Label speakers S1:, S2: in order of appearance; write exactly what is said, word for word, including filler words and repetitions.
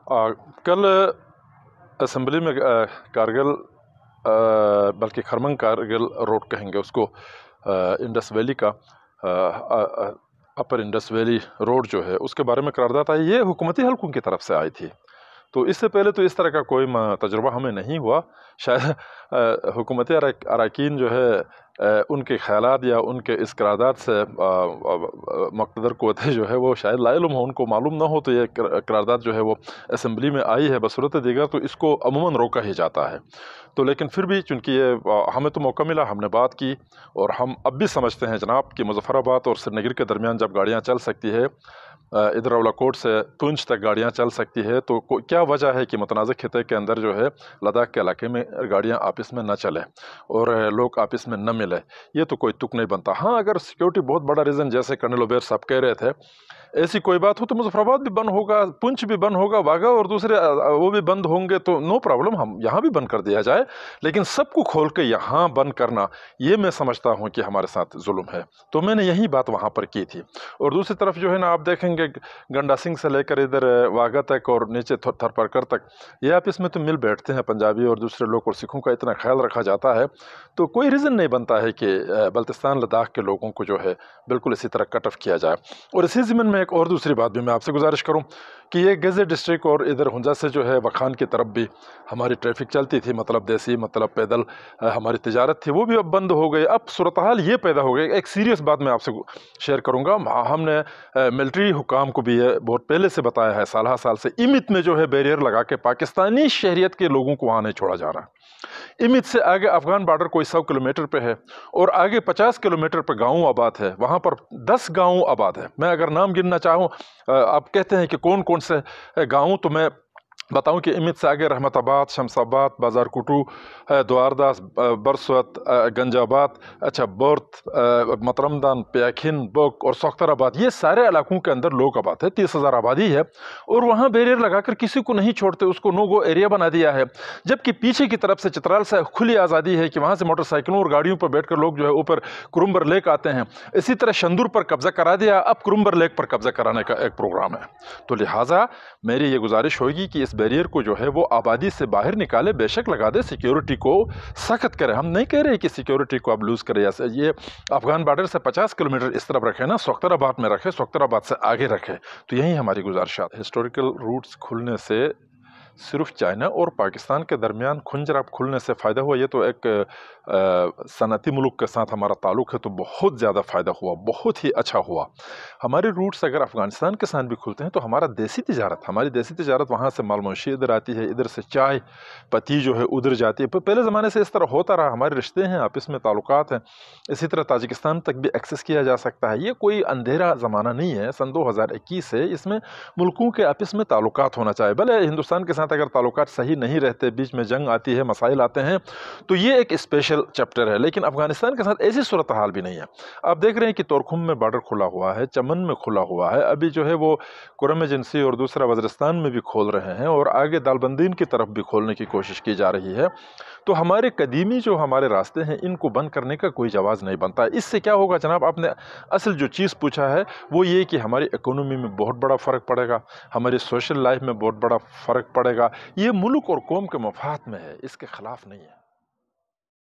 S1: आ, कल असम्बली में आ, कारगिल बल्कि खरमंग कारगिल रोड कहेंगे उसको, आ, इंडस वैली का आ, आ, अपर इंडस वैली रोड जो है उसके बारे में करारदाद आई। ये हुकूमती हलकों की तरफ से आई थी। तो इससे पहले तो इस तरह का कोई तजुर्बा हमें नहीं हुआ। शायद हुकूमती अरकान जो है उनके ख़यालात या उनके इस करारदाद से मुक़्तदर क़ुव्वतें जो है वो शायद लाइलम हो, उनको मालूम ना हो। तो ये करारदाद जो है वो असम्बली में आई है। बसूरत दीगर तो इसको अमूमन रोका ही जाता है। तो लेकिन फिर भी चूँकि ये हमें तो मौका मिला, हमने बात की, और हम अब भी समझते हैं जनाब कि मुज़फ़्फ़राबाद और श्रीनगर के दरमियान जब गाड़ियाँ चल सकती है, इधर अवलाकोट से पुंछ तक गाड़ियाँ चल सकती है, तो क्या वजह है कि मुतनाज़ खिते के अंदर जो है लद्दाख के इलाके में गाड़ियाँ आपस में न चलें और लोग आपस में न मिले? ये तो कोई तुक नहीं बनता। हाँ, अगर सिक्योरिटी बहुत बड़ा रीज़न, जैसे कर्नल उबैर साहब कह रहे थे, ऐसी कोई बात हो तो मुज़फ़्फ़राबाद भी बंद होगा, पुंछ भी बंद होगा, वाघा और दूसरे वो भी बंद होंगे, तो नो प्रॉब्लम, हम यहाँ भी बंद कर दिया जाए। लेकिन सबको खोल के यहाँ बंद करना, ये मैं समझता हूँ कि हमारे साथ जुल्म है। तो मैंने यही बात वहाँ पर की थी। और दूसरी तरफ जो है ना, आप देखेंगे गंडा सिंह से लेकर इधर वाघा तक और नीचे थरपरकर तक, ये आपस में तो मिल बैठते हैं पंजाबी और दूसरे लोग, और सिखों का इतना ख्याल रखा जाता है। तो कोई रीज़न नहीं बनता है कि बल्तिस्तान लद्दाख के लोगों को जो है बिल्कुल इसी तरह कट ऑफ किया जाए। और इसी ज़मीन में एक और दूसरी बात भी मैं आपसे गुजारिश करूं कि ये गज़र डिस्ट्रिक्ट और इधर हुंजा से जो है वखान की तरफ भी हमारी ट्रैफिक चलती थी, मतलब देसी मतलब पैदल हमारी तिजारत थी, वो भी अब बंद हो गई। अब सूरत हाल ये पैदा हो गई। एक सीरियस बात मैं आपसे शेयर करूंगा। हमने मिलिट्री हुकाम को भी ये बहुत पहले से बताया है, साल साल से, इमित में जो है बैरियर लगा के पाकिस्तानी शहरियत के लोगों को वहाँ नहीं छोड़ा जा रहा। इमित से आगे अफगान बॉर्डर कोई सौ किलोमीटर पे है और आगे पचास किलोमीटर पे गाँव आबाद है, वहाँ पर दस गाँव आबाद है। मैं अगर नाम गिनना चाहूँ, आप कहते हैं कि कौन कौन से गाँव, तो मैं बताऊं कि इमित से आगे रहमताबाद, शमसाबाद, बाजार कुटू, द्वारदास, बरसवत, गंजाबाद, अच्छा बोर्त, मतरमदान, प्याखिन, बोक और सख्तराबाद, ये सारे इलाकों के अंदर लोग आबाद है। तीस हज़ार आबादी है और वहाँ बैरियर लगाकर किसी को नहीं छोड़ते, उसको नो गो एरिया बना दिया है। जबकि पीछे की तरफ से चित्राल से खुली आज़ादी है कि वहाँ से मोटरसाइकिलों और गाड़ियों पर बैठकर लोग जो है ऊपर कुरुम्बर लेक आते हैं। इसी तरह शंदूर पर कब्जा करा दिया, अब कुरुम्बर लेक पर कब्जा कराने का एक प्रोग्राम है। तो लिहाजा मेरी ये गुजारिश होगी कि इस बैरियर को जो है वो आबादी से बाहर निकाले, बेशक लगा दे, सिक्योरिटी को सख्त करे। हम नहीं कह रहे कि सिक्योरिटी को अब लूज करे। ये अफगान बॉर्डर से पचास किलोमीटर इस तरफ रखे ना, सख्तराबाद में रखे, सख्तराबाद से आगे रखे। तो यही हमारी गुजारिशात। हिस्टोरिकल रूट्स खुलने से सिर्फ चाइना और पाकिस्तान के दरमियान खुंजराब खुलने से फ़ायदा हुआ, ये तो एक सनती मुल्क के साथ हमारा ताल्लुक़ है, तो बहुत ज़्यादा फ़ायदा हुआ, बहुत ही अच्छा हुआ। हमारे रूट्स अगर अफ़गानिस्तान के साथ भी खुलते हैं तो हमारा देसी तिजारत हमारी देसी तिजारत वहाँ से मालमोशी इधर आती है, इधर से चाय पत्ती जो है उधर जाती है। पहले ज़माने से इस तरह होता रहा, हमारे रिश्ते हैं, आपस में ताल्लुकात हैं। इसी तरह ताजिकिस्तान तक भी एक्सेस किया जा सकता है। ये कोई अंधेरा ज़माना नहीं है। सन दो हज़ार इक्कीस है, इसमें मुल्कों के आपस में ताल्लुकात होना चाहिए। भले हिंदुस्तान के साथ अगर ताल्लुकात सही नहीं रहते, बीच में जंग आती है, मसाइल आते हैं, तो ये एक स्पेशल चैप्टर है। लेकिन अफगानिस्तान के साथ ऐसी सूरत हाल भी नहीं है। आप देख रहे हैं कि तोरखुम में बॉर्डर खुला हुआ है, चमन में खुला हुआ है, अभी जो है वो कुरम एजेंसी और दूसरा वज़ीरिस्तान में भी खोल रहे हैं, और आगे दालबंदीन की तरफ भी खोलने की कोशिश की जा रही है। तो हमारे कदीमी जो हमारे रास्ते हैं, इनको बंद करने का कोई जवाज़ नहीं बनता। इससे क्या होगा जनाब, आपने असल जो चीज़ पूछा है वो ये कि हमारी इकोनॉमी में बहुत बड़ा फ़र्क पड़ेगा, हमारी सोशल लाइफ में बहुत बड़ा फ़र्क पड़ेगा। ये मुल्क और कौम के मफाद में है, इसके ख़िलाफ़ नहीं है।